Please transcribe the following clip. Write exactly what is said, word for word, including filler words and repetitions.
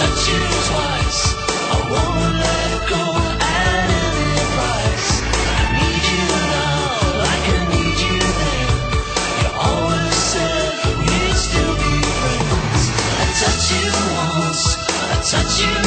touch you twice. I won't let go at any price. I need you now, like I need you then. You always said we'd still be friends. I touch you once, I touch you